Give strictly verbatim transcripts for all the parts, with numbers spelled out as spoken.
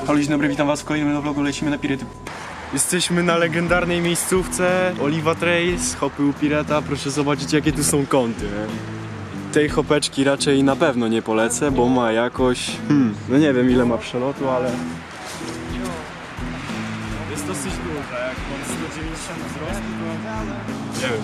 Halo, dzień dobry, witam was w kolejnym vlogu, lecimy na Pirety. Jesteśmy na legendarnej miejscówce Oliva Trails, hopy u Pirata. Proszę zobaczyć, jakie tu są kąty. Nie? Tej hopeczki raczej na pewno nie polecę, bo ma jakoś... Hmm, no nie wiem ile ma przelotu, ale... Jest dosyć duża, jak mam sto dziewięćdziesiąt wzrostu, to... Nie wiem.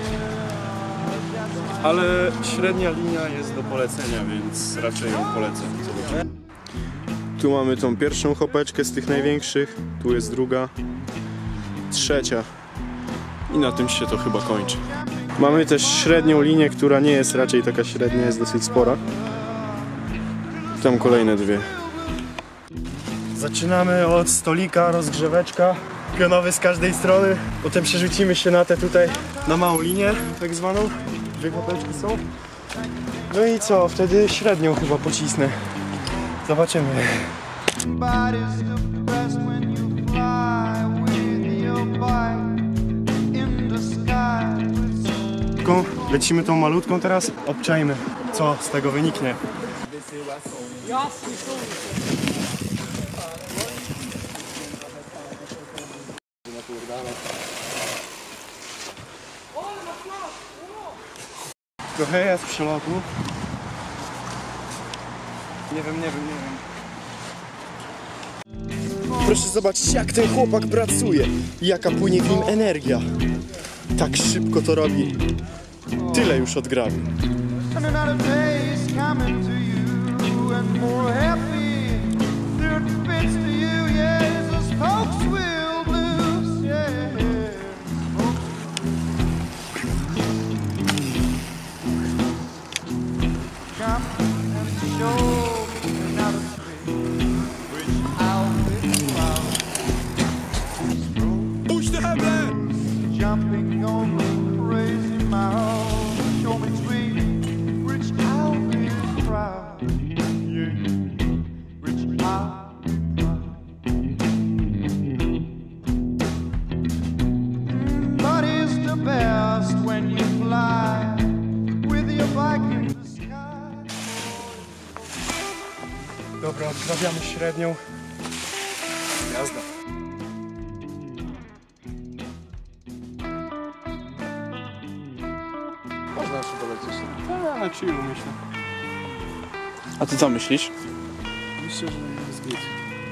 Ale średnia linia jest do polecenia, więc raczej ją polecę. Zobaczymy. Tu mamy tą pierwszą hopeczkę z tych największych, tu jest druga, trzecia i na tym się to chyba kończy. Mamy też średnią linię, która nie jest raczej taka średnia, jest dosyć spora. Tam kolejne dwie. Zaczynamy od stolika, rozgrzeweczka, pionowy z każdej strony. Potem przerzucimy się na tę tutaj, na małą linię tak zwaną. Dwie hopeczki są. No i co, wtedy średnią chyba pocisnę. Zobaczymy. Lecimy tą malutką teraz, obczajmy, co z tego wyniknie. Trochę jest przelotu. Nie wiem, nie wiem, nie wiem. Proszę zobaczyć, jak ten chłopak pracuje i jaka płynie w nim energia. Tak szybko to robi. Tyle już odgrabił. Jumping on the crazy mouse, show me sweet, rich I'll be proud, yeah, rich I'll be proud. But it's the best when you fly with your bike in the sky. Dobra, odprawiamy średnią. Jazda. Można jeszcze polecieć. No, na chillu myślę. A ty co myślisz? Myślę, że jest git.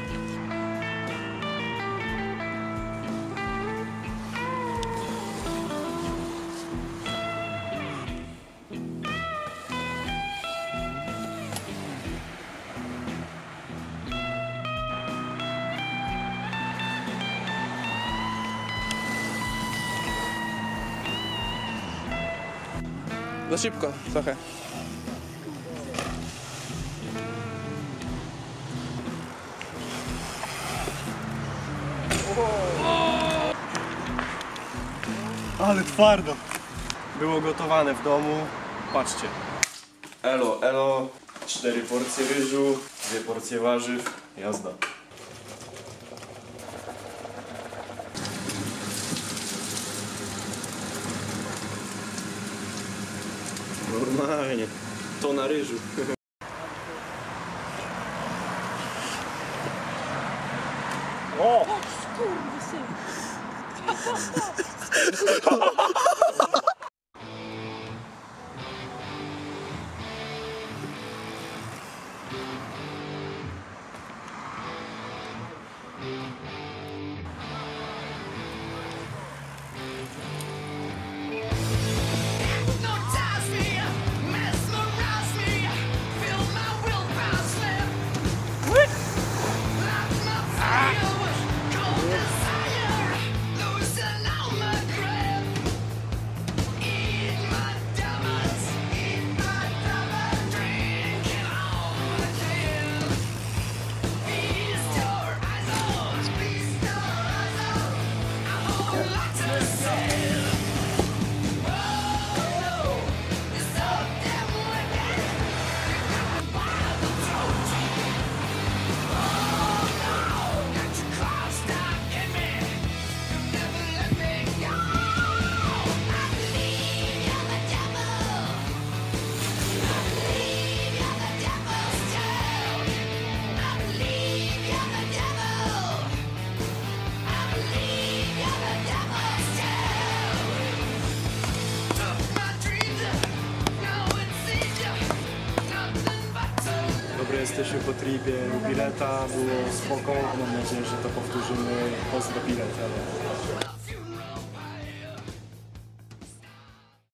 Za szybko, trochę. Ale twardo. Było gotowane w domu. Patrzcie. Elo, elo. Cztery porcje ryżu, dwie porcje warzyw. Jazda. Normalnie. To na ryżu. O! dobry, jesteśmy po tripie u Pileta, było spoko, mam nadzieję, że to powtórzymy post do Pileta.